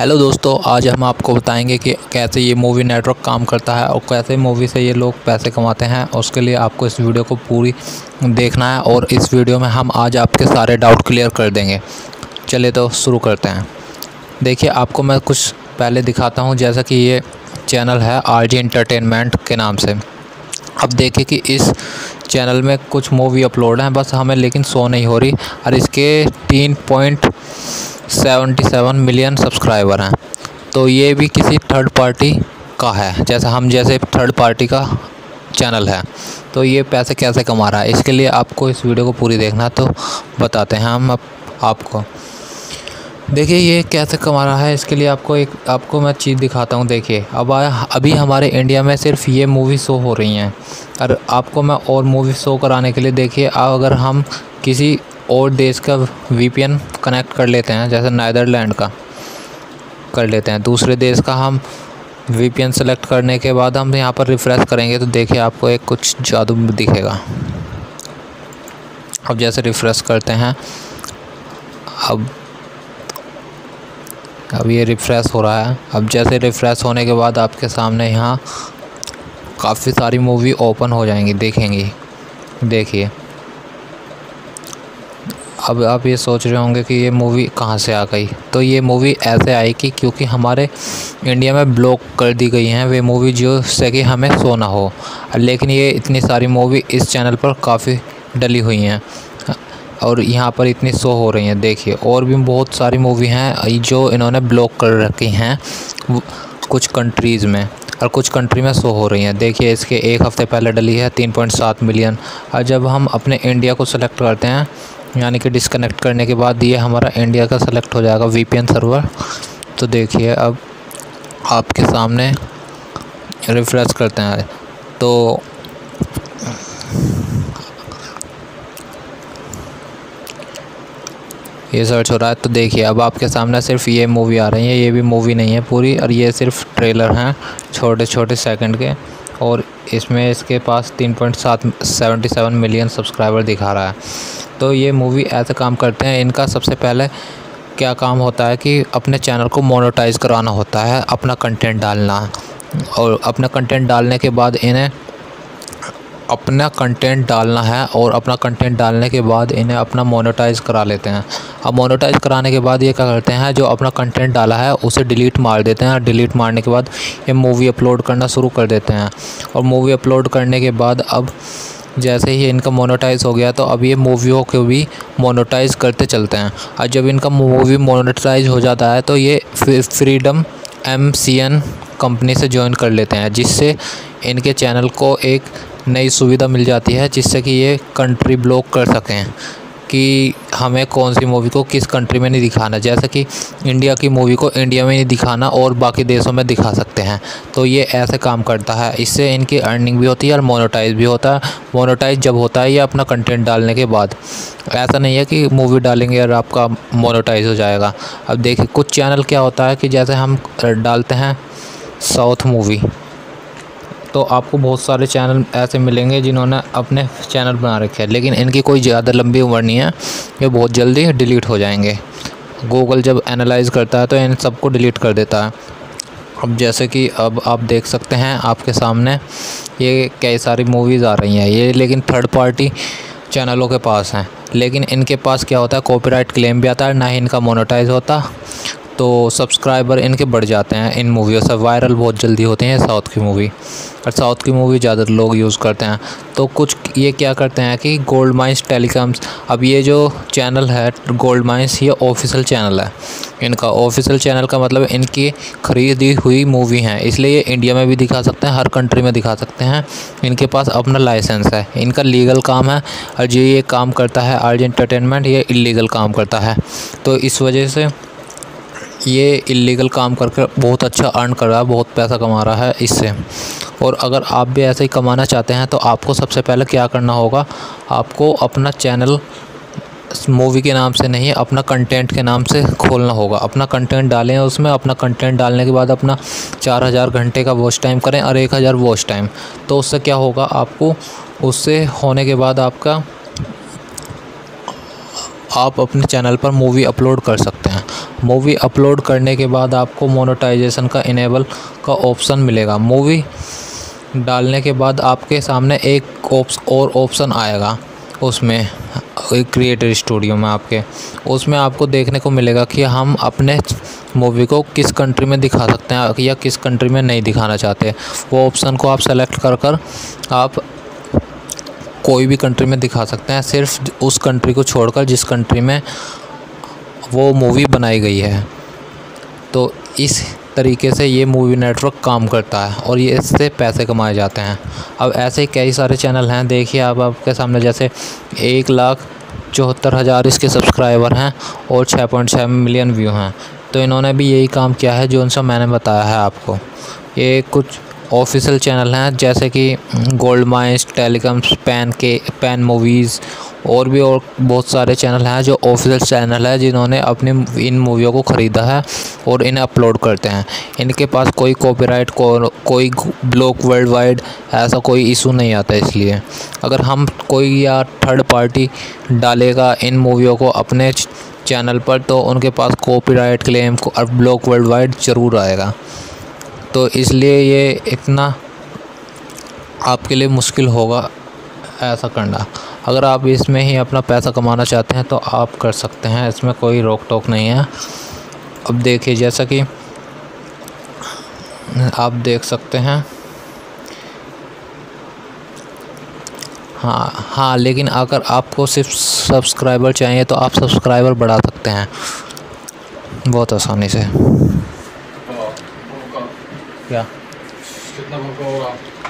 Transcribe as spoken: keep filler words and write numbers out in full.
Hello दोस्तों, आज हम आपको बताएंगे कि कैसे ये मूवी नेटवर्क काम करता है और कैसे मूवी से ये लोग पैसे कमाते हैं। उसके लिए आपको इस वीडियो को पूरी देखना है और इस वीडियो में हम आज आपके सारे डाउट क्लियर कर देंगे। चलिए तो शुरू करते हैं। देखिए, आपको मैं कुछ पहले दिखाता हूँ। जैसा कि ये चैनल है आर जे एंटरटेनमेंट के नाम से। अब देखिए कि इस चैनल में कुछ मूवी अपलोड हैं, बस हमें लेकिन शो नहीं हो रही और इसके तीन point seventy seven million subscriber हैं। तो ये भी किसी थर्ड पार्टी का है, जैसा हम जैसे थर्ड पार्टी का चैनल है। तो ये पैसे कैसे कमा रहा है, इसके लिए आपको इस वीडियो को पूरी देखना। तो बताते हैं हम अब आपको। देखिए ये कैसे कमा रहा है, इसके लिए आपको एक आपको मैं चीज़ दिखाता हूँ। देखिए अब अभी हमारे इंडिया में सिर्फ ये मूवी शो हो रही हैं और आपको मैं और मूवी शो कराने के लिए, देखिए अगर हम किसी और देश का वी पी एन कनेक्ट कर लेते हैं, जैसे नीदरलैंड का कर लेते हैं, दूसरे देश का हम वी पी एन सेलेक्ट करने के बाद हम यहाँ पर रिफ़्रेश करेंगे तो देखिए आपको एक कुछ जादू दिखेगा। अब जैसे रिफ़्रेश करते हैं, अब अब ये रिफ़्रेश हो रहा है। अब जैसे रिफ़्रेश होने के बाद आपके सामने यहाँ काफ़ी सारी मूवी ओपन हो जाएंगी, देखेंगी। देखिए अब आप ये सोच रहे होंगे कि ये मूवी कहाँ से आ गई। तो ये मूवी ऐसे आई कि क्योंकि हमारे इंडिया में ब्लॉक कर दी गई हैं वे मूवी, जो से कि हमें शो ना हो। लेकिन ये इतनी सारी मूवी इस चैनल पर काफ़ी डली हुई हैं और यहाँ पर इतनी शो हो रही हैं। देखिए और भी बहुत सारी मूवी हैं जो इन्होंने ब्लॉक कर रखी हैं कुछ कंट्रीज़ में, और कुछ कंट्री में शो हो रही हैं। देखिए इसके एक हफ़्ते पहले डली है तीन पॉइंट सात मिलियन। और जब हम अपने इंडिया को सेलेक्ट करते हैं, यानी कि डिस्कनेक्ट करने के बाद ये हमारा इंडिया का सेलेक्ट हो जाएगा वी पी एन सर्वर। तो देखिए अब आपके सामने रिफ़्रेश करते हैं तो ये सर्च हो रहा है। तो देखिए अब आपके सामने सिर्फ ये मूवी आ रही है, ये भी मूवी नहीं है पूरी, और ये सिर्फ ट्रेलर हैं छोटे छोटे सेकंड के। और इसमें इसके पास तीन पॉइंट सात सेवेंटी सेवन मिलियन सब्सक्राइबर दिखा रहा है। तो ये मूवी ऐसे काम करते हैं। इनका सबसे पहले क्या काम होता है कि अपने चैनल को मोनेटाइज कराना होता है, अपना कंटेंट डालना, और अपना कंटेंट डालने के बाद इन्हें अपना कंटेंट डालना है और अपना कंटेंट डालने के बाद इन्हें अपना मोनेटाइज करा लेते हैं। अब मोनेटाइज कराने के बाद ये क्या करते हैं, जो अपना कंटेंट डाला है उसे डिलीट मार देते हैं, और डिलीट मारने के बाद ये मूवी अपलोड करना शुरू कर देते हैं। और मूवी अपलोड करने के बाद अब जैसे ही इनका मोनेटाइज हो गया तो अब ये मूवियों को भी मोनेटाइज करते चलते हैं। और जब इनका मूवी मोनेटाइज हो जाता है तो ये freedom M C N company से ज्वाइन कर लेते हैं, जिससे इनके चैनल को एक नई सुविधा मिल जाती है, जिससे कि ये कंट्री ब्लॉक कर सकें कि हमें कौन सी मूवी को किस कंट्री में नहीं दिखाना। जैसे कि इंडिया की मूवी को इंडिया में नहीं दिखाना और बाकी देशों में दिखा सकते हैं। तो ये ऐसे काम करता है, इससे इनकी अर्निंग भी होती है और मोनेटाइज भी होता है। मोनेटाइज जब होता है ये अपना कंटेंट डालने के बाद, ऐसा नहीं है कि मूवी डालेंगे और आपका मोनेटाइज हो जाएगा। अब देखिए कुछ चैनल क्या होता है कि जैसे हम डालते हैं साउथ मूवी, तो आपको बहुत सारे चैनल ऐसे मिलेंगे जिन्होंने अपने चैनल बना रखे हैं, लेकिन इनकी कोई ज़्यादा लंबी उम्र नहीं है, ये बहुत जल्दी डिलीट हो जाएंगे। गूगल जब एनालाइज करता है तो इन सबको डिलीट कर देता है। अब जैसे कि अब आप देख सकते हैं आपके सामने ये कई सारी मूवीज़ आ रही हैं ये, लेकिन थर्ड पार्टी चैनलों के पास हैं। लेकिन इनके पास क्या होता है, कॉपीराइट क्लेम भी आता है, ना ही इनका मोनेटाइज होता। तो सब्सक्राइबर इनके बढ़ जाते हैं इन मूवियों से, वायरल बहुत जल्दी होते हैं साउथ की मूवी, और साउथ की मूवी ज़्यादा लोग यूज़ करते हैं। तो कुछ ये क्या करते हैं कि गोल्ड माइंस टेलीकॉम्स, अब ये जो चैनल है गोल्ड माइंस, ये ऑफिशियल चैनल है इनका। ऑफिशियल चैनल का मतलब इनकी खरीदी हुई मूवी हैं, इसलिए ये इंडिया में भी दिखा सकते हैं, हर कंट्री में दिखा सकते हैं। इनके पास अपना लाइसेंस है, इनका लीगल काम है। और जो ये काम करता है आर जे एंटरटेनमेंट, ये इलीगल काम करता है। तो इस वजह से ये इलीगल काम करके बहुत अच्छा अर्न कर रहा है, बहुत पैसा कमा रहा है इससे। और अगर आप भी ऐसे ही कमाना चाहते हैं तो आपको सबसे पहले क्या करना होगा, आपको अपना चैनल मूवी के नाम से नहीं, अपना कंटेंट के नाम से खोलना होगा। अपना कंटेंट डालें उसमें, अपना कंटेंट डालने के बाद अपना चार हज़ार घंटे का वॉच टाइम करें और एक हज़ार वॉच टाइम। तो उससे क्या होगा, आपको उससे होने के बाद आपका आप अपने चैनल पर मूवी अपलोड कर सकते हैं। मूवी अपलोड करने के बाद आपको मोनेटाइजेशन का इनेबल का ऑप्शन मिलेगा। मूवी डालने के बाद आपके सामने एक ऑप्स और ऑप्शन आएगा, उसमें क्रिएटर स्टूडियो में आपके, उसमें आपको देखने को मिलेगा कि हम अपने मूवी को किस कंट्री में दिखा सकते हैं या किस कंट्री में नहीं दिखाना चाहते। वो ऑप्शन को आप सेलेक्ट कर कर आप कोई भी कंट्री में दिखा सकते हैं, सिर्फ उस कंट्री को छोड़कर जिस कंट्री में वो मूवी बनाई गई है। तो इस तरीके से ये मूवी नेटवर्क काम करता है और ये इससे पैसे कमाए जाते हैं। अब ऐसे कई सारे चैनल हैं, देखिए आप आपके सामने, जैसे एक लाख चौहत्तर हज़ार इसके सब्सक्राइबर हैं और छः पॉइंट छः मिलियन व्यू हैं। तो इन्होंने भी यही काम किया है जो उनसे मैंने बताया है आपको। ये कुछ ऑफिशियल चैनल हैं जैसे कि गोल्ड माइंस, टेलीकॉम्स, पैन के पैन मूवीज़ और भी और बहुत सारे चैनल हैं जो ऑफिशियल चैनल है जिन्होंने अपनी इन मूवियों को ख़रीदा है और इन्हें अपलोड करते हैं। इनके पास कोई कॉपीराइट को, कोई ब्लॉक वर्ल्ड वाइड ऐसा कोई इशू नहीं आता। इसलिए अगर हम कोई या थर्ड पार्टी डालेगा इन मूवियों को अपने चैनल पर तो उनके पास कॉपीराइट क्लेम और ब्लॉक वर्ल्ड वाइड ज़रूर आएगा। तो इसलिए ये इतना आपके लिए मुश्किल होगा ऐसा करना। अगर आप इसमें ही अपना पैसा कमाना चाहते हैं तो आप कर सकते हैं, इसमें कोई रोक टोक नहीं है। अब देखिए, जैसा कि आप देख सकते हैं, हाँ हाँ लेकिन अगर आपको सिर्फ सब्सक्राइबर चाहिए तो आप सब्सक्राइबर बढ़ा सकते हैं बहुत आसानी से। क्या कितना होगा?